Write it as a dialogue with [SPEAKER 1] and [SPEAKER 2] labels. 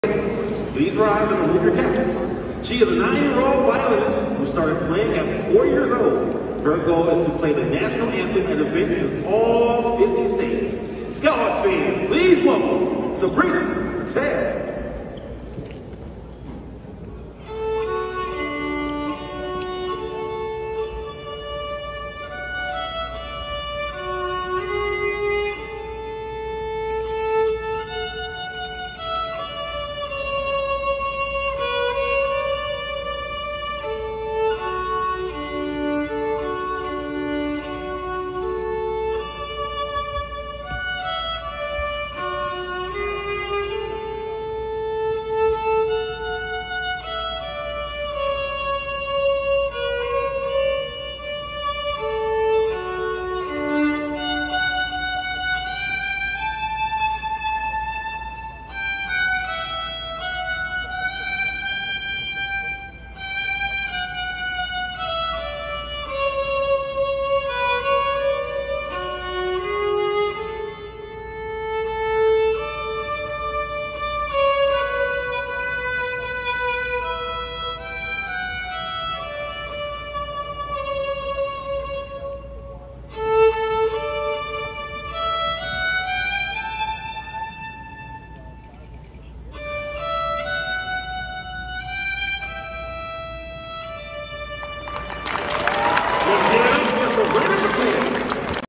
[SPEAKER 1] Please rise and remove your caps. She is a 9-year-old violinist who started playing at 4 years old. Her goal is to play the national anthem at events in all 50 states. Scouts fans, please welcome Sabrina Patel.